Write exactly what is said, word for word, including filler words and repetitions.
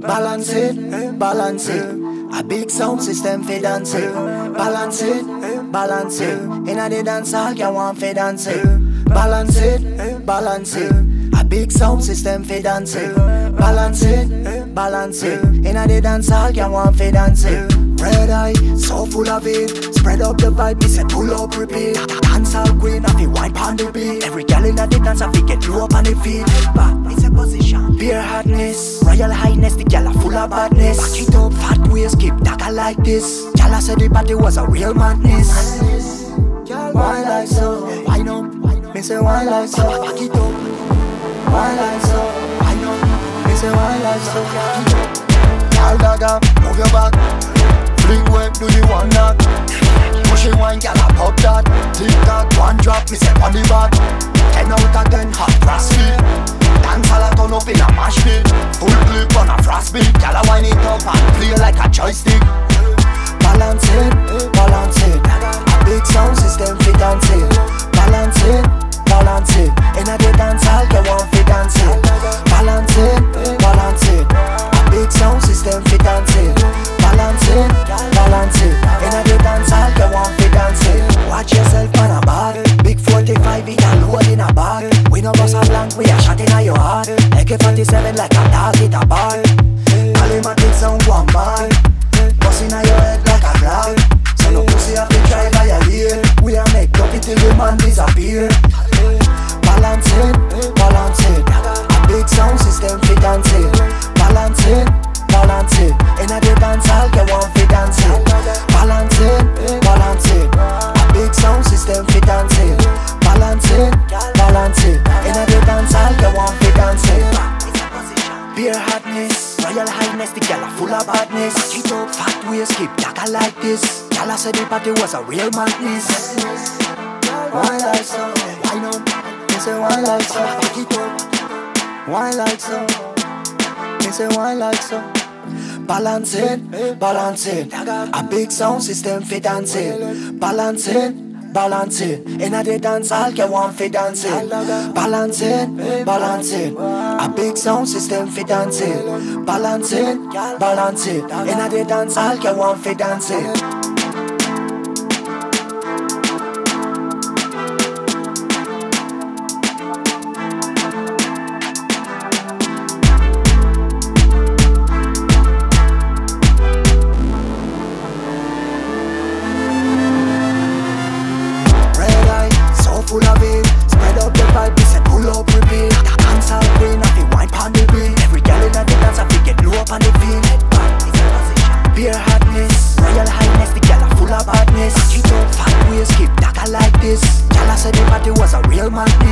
balance it, balance it. A big sound system for dancing. Balance it, balance it. Inna the dance hall, you want for dancing. Balance it, balance it. A big sound system for dancing. Balance it, balance it. Inna the dance hall, you want for dancing. Red Eye, so full of it. Spread up the vibe, me say pull up, repeat. Dancehall queen, I feel wine on the beat. Every girl inna the dance, I feel get you up on the feet. Back, it's a position. Pure hotness, royal highness, the gal are full of badness. Back it up, fat waist, keep dagger like this. Gal I said the party was a real madness. Why like so? Why no? Me say why like so? Back it up. Why like so? Why no? Me say why like so? Gal gaga, move your back. Fling web, do you want that? Push it wine, gal a pop that. Tick tock, one drop, me say on the back. Ten out of ten, hot brass feet. Dance all a turn up in a mash pit. Full clip on a frost beat. Gal a wine it up and play like a joystick. Balance it, balance it. A big sound system fi dance it. Balance it, balance it. Inna the dance hall, you want fi dance it. Balance it, balance it. A big sound system fi dance it. Balance it, balance it. Inna the dance hall, you want fi dance it. Watch yourself on a bar. Big forty-five, it a load in a bar. We no bust a blank, we a shot inna your heart. A K forty-seven like a dog hit a bar. Calimatic sound one bar. Bust inna your head like a cloud. So no pussy have to try by a year. We a make up it till the man disappear. Balance it, balance it. A big sound system fi dance it. Balance it, balance it. Inna the dance hall, you want fi dance it. Balance it, balance it. A big sound system fi dance it. Balance it, balance it. Inna the dance hall, you want fi dance it. Pure hotness, royal highness, the gal are full of badness. Back it up, fat waist, keep dagger like this. Gal I said the party was a real madness. Why like so? Why no? Me say why like so? Back it up. Why like so? Me say why like so? Balance it, balance it. A big sound system fi dance it. Balance it, balance it. Inna the dance hall, you want fi dance it. Balance it, balance it. A big sound system fi dance it. Balance it, balance it. Inna the dance hall, you want fi dance it. Full of it, spread up the vibe, we say pull up, repeat. Dancehall queen, I feel wine on the beat. Every girl in the dance, I feel get low up on the feet. Pure hotness, royal highness, the girl are full of badness. Back it up, fat waist, keep dagger like this. Gal I said the party was a real madness.